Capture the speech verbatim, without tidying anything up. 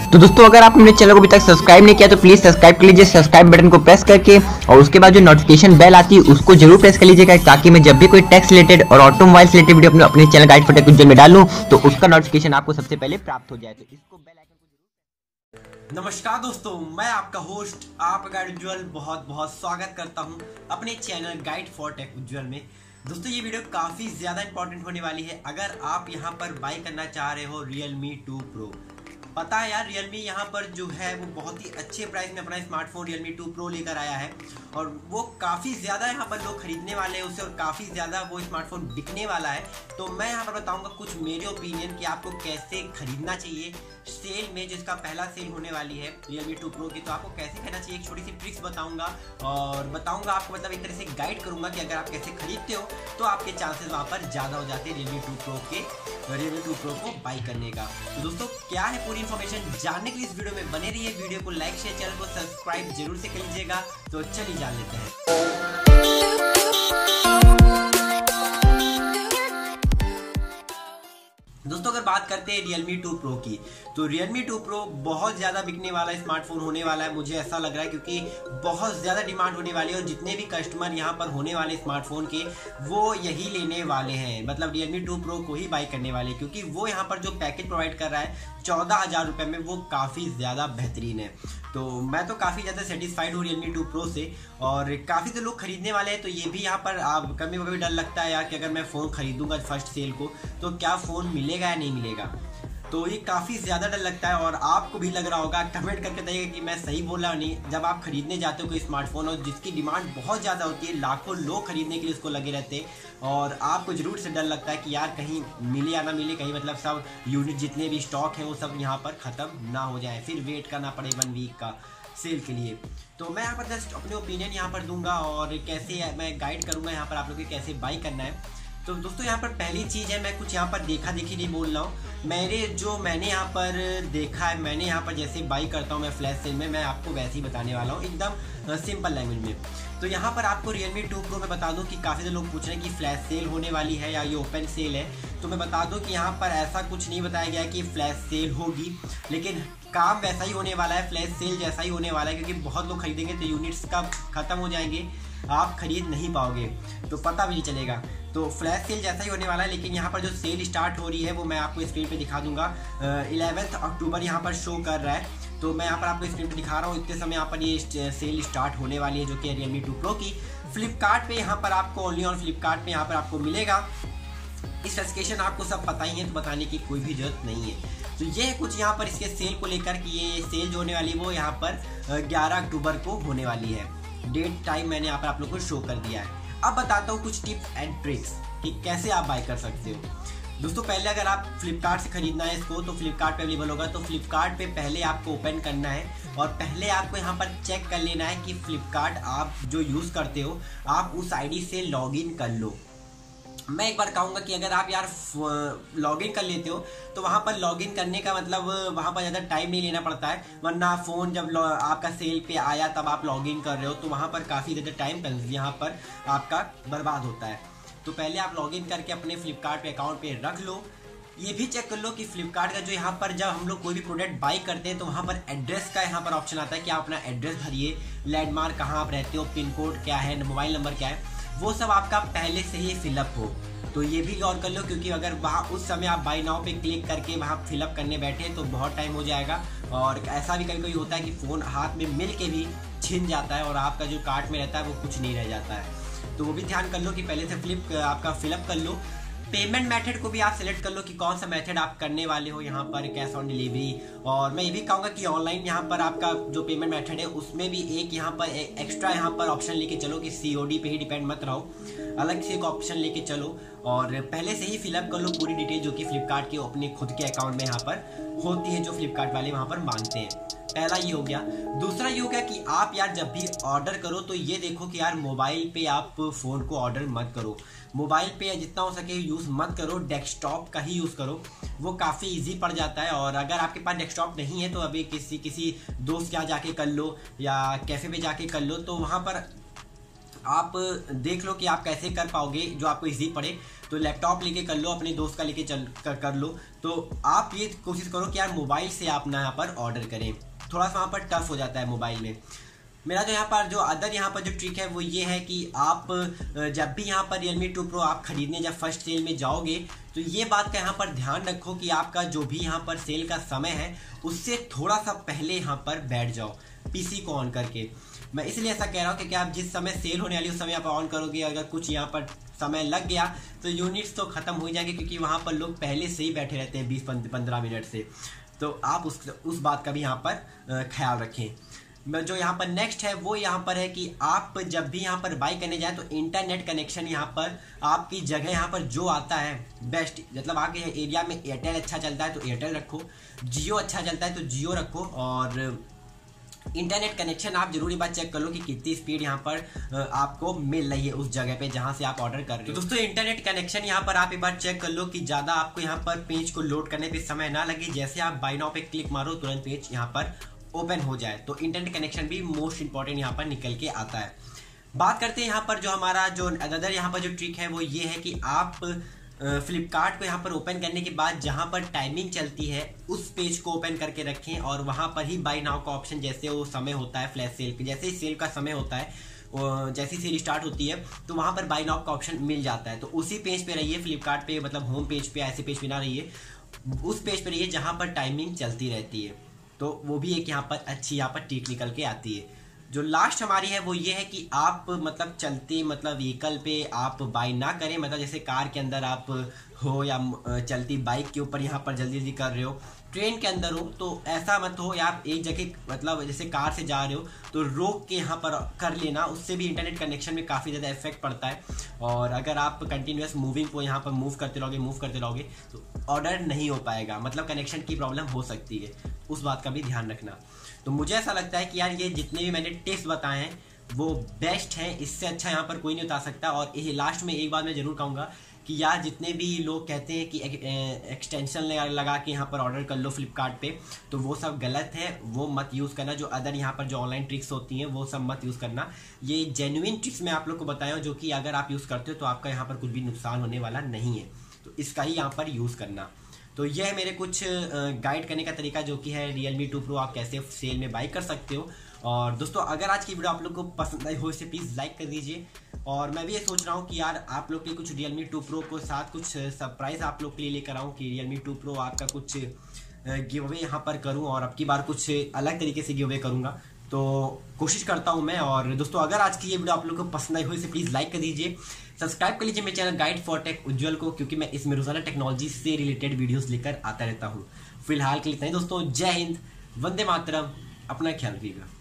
तो दोस्तों अगर आप अपने चैनल को अभी तक सब्सक्राइब नहीं किया तो प्लीज सब्सक्राइब कर लीजिए, सब्सक्राइब बटन को प्रेस करके, और उसके बाद जो नोटिफिकेशन बेल आती है उसको जरूर प्रेस कर लीजिएगा, ताकि मैं जब भी कोई टैक्स रिलेटेड और ऑटोमोबाइल रिलेटेड वीडियो अपने अपने channel Guide for Tech Ujjwal में डालूं तो उसका नोटिफिकेशन आपको सबसे पहले प्राप्त हो जाए। तो इसको बेल आइकन को। नमस्कार दोस्तों, मैं आपका होस्ट आपका गाइड उज्ज्वल बहुत बहुत स्वागत करता हूं अपने channel Guide for Tech Ujjwal में। दोस्तों ये वीडियो काफ़ी ज़्यादा इंपॉर्टेंट होने वाली है। अगर आप यहां पर बाय करना चाह रहे हो Realme टू Pro, पता है यार Realme यहाँ पर जो है वो बहुत ही अच्छे प्राइस में अपना स्मार्टफोन Realme टू Pro लेकर आया है, और वो काफ़ी ज़्यादा यहाँ पर लोग खरीदने वाले हैं उसे, और काफ़ी ज़्यादा वो स्मार्टफोन बिकने वाला है। तो मैं यहाँ पर बताऊंगा कुछ मेरे ओपिनियन कि आपको कैसे खरीदना चाहिए सेल में, जिसका पहला सेल होने वाली है Realme टू Pro की। तो आपको कैसे खरीदना चाहिए एक छोटी सी ट्रिक्स बताऊंगा, और बताऊंगा आपको मतलब एक तरह से गाइड करूंगा कि अगर आप कैसे खरीदते हो तो आपके चांसेस वहाँ पर ज़्यादा हो जाते हैं Realme टू Pro के Realme टू Pro को बाई करने का। तो दोस्तों क्या है पूरी इन्फॉर्मेशन जानने के लिए इस वीडियो में बने रहिए। वीडियो को लाइक शेयर, चैनल को सब्सक्राइब जरूर से कर लीजिएगा। तो चलिए जान लेते हैं। दोस्तों अगर बात करते हैं Realme टू Pro की, तो Realme टू Pro बहुत ज़्यादा बिकने वाला स्मार्टफोन होने वाला है, मुझे ऐसा लग रहा है, क्योंकि बहुत ज़्यादा डिमांड होने वाली है और जितने भी कस्टमर यहाँ पर होने वाले स्मार्टफोन के वो यही लेने वाले हैं, मतलब Realme टू Pro को ही बाई करने वाले, क्योंकि वो यहाँ पर जो पैकेज प्रोवाइड कर रहा है चौदह हज़ार रुपये में वो काफ़ी ज़्यादा बेहतरीन है। तो मैं तो काफ़ी ज़्यादा सेटिस्फाइड हूँ Realme टू Pro से, और काफ़ी तो लोग खरीदने वाले हैं। तो ये भी यहाँ पर आप कभी कभी डर लगता है यार कि अगर मैं फ़ोन खरीदूंगा फर्स्ट सेल को तो क्या फ़ोन मिलेगा या नहीं मिलेगा, तो ये काफ़ी ज़्यादा डर लगता है। और आपको भी लग रहा होगा, कमेंट करके बताइएगा कि मैं सही बोल रहा हूँ नहीं। जब आप खरीदने जाते हो कोई स्मार्टफोन और जिसकी डिमांड बहुत ज़्यादा होती है, लाखों लोग खरीदने के लिए उसको लगे रहते हैं, और आपको ज़रूर से डर लगता है कि यार कहीं मिले या ना मिले, कहीं मतलब सब यूनिट जितने भी स्टॉक है वो सब यहाँ पर ख़त्म ना हो जाए, फिर वेट करना पड़े वन वीक का सेल के लिए। तो मैं यहाँ पर जस्ट अपने ओपिनियन यहाँ पर दूंगा और कैसे मैं गाइड करूँगा यहाँ पर आप लोग को कैसे बाई करना है। तो दोस्तों यहाँ पर पहली चीज़ है, मैं कुछ यहाँ पर देखा देखी नहीं बोल रहा हूँ, मेरे जो मैंने यहाँ पर देखा है, मैंने यहाँ पर जैसे बाई करता हूँ मैं फ्लैश सेल में, मैं आपको वैसे ही बताने वाला हूँ एकदम सिंपल लैंग्वेज में। तो यहाँ पर आपको Realme टू Pro में बता दूँ कि काफ़ी सारे लोग पूछ रहे हैं कि फ्लैश सेल होने वाली है या ये ओपन सेल है। तो मैं बता दूँ कि यहाँ पर ऐसा कुछ नहीं बताया गया कि फ्लैश सेल होगी, लेकिन काम वैसा ही होने वाला है, फ्लैश सेल जैसा ही होने वाला है, क्योंकि बहुत लोग खरीदेंगे तो यूनिट्स का ख़त्म हो जाएंगे, आप खरीद नहीं पाओगे तो पता भी नहीं चलेगा। तो फ्लैश सेल जैसा ही होने वाला है, लेकिन यहाँ पर जो सेल स्टार्ट हो रही है वो मैं आपको स्क्रीन पे दिखा दूंगा। इलेवेंथ अक्टूबर यहाँ पर शो कर रहा है, तो मैं यहाँ पर आपको स्क्रीन पे दिखा रहा हूँ। इतने समय यहाँ पर ये सेल स्टार्ट होने वाली है जो कि Realme टू Pro की फ्लिपकार्ट पे यहाँ पर आपको ओनली ऑन फ्लिपकार्ट पे यहाँ पर आपको मिलेगा। स्पेसिफिकेशन आपको सब पता ही है, तो बताने की कोई भी जरूरत नहीं है। तो ये है कुछ यहाँ पर इसके सेल को लेकर कि ये सेल जो होने वाली है वो यहाँ पर ग्यारह अक्टूबर को होने वाली है। डेट टाइम मैंने यहाँ पर आप लोग को शो कर दिया है। अब बताता हूँ कुछ टिप्स एंड ट्रिक्स कि कैसे आप बाय कर सकते हो। दोस्तों पहले अगर आप फ्लिपकार्ट से खरीदना है इसको तो फ्लिपकार्ट पे अवेलेबल होगा। तो फ्लिपकार्ट पे पहले आपको ओपन करना है और पहले आपको यहाँ पर चेक कर लेना है कि फ्लिपकार्ट आप जो यूज़ करते हो आप उस आईडी से लॉगिन कर लो। मैं एक बार कहूँगा कि अगर आप यार लॉगिन कर लेते हो तो वहाँ पर लॉगिन करने का मतलब वहाँ पर ज़्यादा टाइम नहीं लेना पड़ता है, वरना फ़ोन जब आपका सेल पे आया तब आप लॉगिन कर रहे हो तो वहाँ पर काफ़ी ज़्यादा टाइम यहाँ पर आपका बर्बाद होता है। तो पहले आप लॉगिन करके अपने फ्लिपकार्ट पे अकाउंट पे रख लो। ये भी चेक कर लो कि फ्लिपकार्ट का जो यहाँ पर जब हम लोग कोई भी प्रोडक्ट बाई करते हैं तो वहाँ पर एड्रेस का यहाँ पर ऑप्शन आता है कि आप अपना एड्रेस भरिए, लैंडमार्क कहाँ आप रहते हो, पिन कोड क्या है, मोबाइल नंबर क्या है, वो सब आपका पहले से ही फिलअप हो। तो ये भी गौर कर लो, क्योंकि अगर वहाँ उस समय आप बाई नाउ पे क्लिक करके वहाँ फिलअप करने बैठे तो बहुत टाइम हो जाएगा, और ऐसा भी कभी कभी होता है कि फ़ोन हाथ में मिल के भी छिन जाता है और आपका जो कार्ट में रहता है वो कुछ नहीं रह जाता है। तो वो भी ध्यान कर लो कि पहले से फ्लिप आपका फिलअप कर लो। पेमेंट मेथड को भी आप सेलेक्ट कर लो कि कौन सा मेथड आप करने वाले हो, यहाँ पर कैश ऑन डिलीवरी। और मैं ये भी कहूँगा कि ऑनलाइन यहाँ पर आपका जो पेमेंट मेथड है उसमें भी एक यहाँ पर एक एक्स्ट्रा यहाँ पर ऑप्शन लेके चलो कि सीओडी पे ही डिपेंड मत रहो, अलग से एक ऑप्शन लेके चलो और पहले से ही फिलअप कर लो पूरी डिटेल जो कि फ्लिपकार्ट के अपने खुद के अकाउंट में यहाँ पर होती है, जो फ्लिपकार्ट वाले वहाँ पर मांगते हैं। पहला ये हो गया। दूसरा ये हो गया कि आप यार जब भी ऑर्डर करो तो ये देखो कि यार मोबाइल पे आप फ़ोन को ऑर्डर मत करो, मोबाइल पे जितना हो सके यूज़ मत करो, डेस्कटॉप का ही यूज़ करो, वो काफ़ी इजी पड़ जाता है। और अगर आपके पास डेस्कटॉप नहीं है तो अभी किसी किसी दोस्त के यहाँ जाके कर लो या कैफ़े पे जाके कर लो, तो वहाँ पर आप देख लो कि आप कैसे कर पाओगे, जो आपको इजी पड़े। तो लैपटॉप लेके कर लो, अपने दोस्त का लेके चल कर, कर लो। तो आप ये कोशिश करो कि यार मोबाइल से आप ना यहाँ पर ऑर्डर करें, थोड़ा सा वहाँ पर टफ हो जाता है मोबाइल में। मेरा जो यहाँ पर जो अदर यहाँ पर जो ट्रिक है वो ये है कि आप जब भी यहाँ पर Realme टू Pro आप खरीदने जब फर्स्ट सेल में जाओगे तो ये बात का यहाँ पर ध्यान रखो कि आपका जो भी यहाँ पर सेल का समय है उससे थोड़ा सा पहले यहाँ पर बैठ जाओ पीसी को ऑन करके। मैं इसलिए ऐसा कह रहा हूँ कि आप जिस समय सेल होने वाली उस समय आप ऑन करोगे, अगर कुछ यहाँ पर समय लग गया तो यूनिट्स तो खत्म हो जाएंगे, क्योंकि वहाँ पर लोग पहले से ही बैठे रहते हैं बीस पंद्रह मिनट से। तो आप उस उस बात का भी यहाँ पर ख्याल रखें। जो यहाँ पर नेक्स्ट है वो यहाँ पर है कि आप जब भी यहाँ पर बाई करने जाए तो इंटरनेट कनेक्शन यहाँ पर आपकी जगह यहाँ पर जो आता है बेस्ट, मतलब आपके एरिया में एयरटेल अच्छा चलता है तो एयरटेल रखो, जियो अच्छा चलता है तो जियो रखो, और इंटरनेट कनेक्शन आप जरूरी बात चेक कर लो कि कितनी स्पीड यहाँ पर आपको मिल रही है उस जगह पे जहाँ से आप ऑर्डर कर रहे हो। तो दोस्तों इंटरनेट कनेक्शन यहाँ पर आप एक बार चेक कर लो कि ज़्यादा आपको यहाँ पर पेज को लोड करने पे समय ना लगे, जैसे आप बाय नाउ पे क्लिक मारो तुरंत पेज यहाँ पर ओपन हो जाए। तो इंटरनेट कनेक्शन भी मोस्ट इंपॉर्टेंट यहाँ पर निकल के आता है। बात करते हैं यहाँ पर जो हमारा जो अदर यहाँ पर जो ट्रिक है वो ये है कि आप फ्लिपकार्ट को यहाँ पर ओपन करने के बाद जहाँ पर टाइमिंग चलती है उस पेज को ओपन करके रखें, और वहाँ पर ही बाय नाउ का ऑप्शन, जैसे वो समय होता है फ्लैश सेल, जैसे ही सेल का समय होता है, जैसे ही सेल स्टार्ट होती है तो वहाँ पर बाय नाउ का ऑप्शन मिल जाता है। तो उसी पेज पे रहिए, फ्लिपकार्ट पे मतलब होम पेज पे, ऐसे पेज पे ना रहिए, उस पेज पे रहिए जहाँ पर टाइमिंग चलती रहती है। तो वो भी एक यहाँ पर अच्छी यहाँ पर टिक निकल के आती है। जो लास्ट हमारी है वो ये है कि आप मतलब चलते मतलब व्हीकल पे आप बाई ना करें, मतलब जैसे कार के अंदर आप हो या चलती बाइक के ऊपर यहाँ पर जल्दी जल्दी कर रहे हो, ट्रेन के अंदर हो, तो ऐसा मत हो। या आप एक जगह मतलब जैसे कार से जा रहे हो तो रोक के यहाँ पर कर लेना, उससे भी इंटरनेट कनेक्शन में काफ़ी ज़्यादा इफेक्ट पड़ता है। और अगर आप कंटिन्यूस मूविंग को यहाँ पर मूव करते रहोगे मूव करते रहोगे तो ऑर्डर नहीं हो पाएगा, मतलब कनेक्शन की प्रॉब्लम हो सकती है, उस बात का भी ध्यान रखना। तो मुझे ऐसा लगता है कि यार ये जितने भी मैंने टिप्स बताए हैं वो बेस्ट है, इससे अच्छा यहाँ पर कोई नहीं बता सकता। और ये लास्ट में एक बात मैं जरूर कहूँगा कि यार जितने भी लोग कहते हैं कि एक्सटेंशन लगा के यहाँ पर ऑर्डर कर लो फ्लिपकार्ट पे, तो वो सब गलत है, वो मत यूज़ करना। जो अदर यहाँ पर जो ऑनलाइन ट्रिक्स होती हैं वो सब मत यूज़ करना। ये जेन्युइन ट्रिक्स मैं आप लोग को बताया हूँ जो कि अगर आप यूज़ करते हो तो आपका यहाँ पर कुछ भी नुकसान होने वाला नहीं है, तो इसका ही यहाँ पर यूज़ करना। तो यह है मेरे कुछ गाइड करने का तरीका जो कि है Realme टू Pro आप कैसे सेल में बाई कर सकते हो। और दोस्तों अगर आज की वीडियो आप लोग को पसंद आई हो इसे प्लीज़ लाइक कर दीजिए। और मैं भी ये सोच रहा हूँ कि यार आप लोग के कुछ Realme टू Pro को साथ कुछ सरप्राइज़ आप लोग के लिए लेकर आऊँ कि Realme टू Pro आपका कुछ गिव अवे यहाँ पर करूँ, और अब की बार कुछ अलग तरीके से गिव अवे करूँगा, तो कोशिश करता हूँ मैं। और दोस्तों अगर आज की ये वीडियो आप लोग को पसंद आई हो इसे प्लीज़ लाइक कर दीजिए, सब्सक्राइब कर लीजिए मेरे channel Guide for Tech Ujjwal को, क्योंकि मैं इसमें रोजाना टेक्नोलॉजी से रिलेटेड वीडियोस लेकर आता रहता हूँ। फिलहाल के लिए दोस्तों जय हिंद, वंदे मातरम, अपना ख्याल रखिएगा।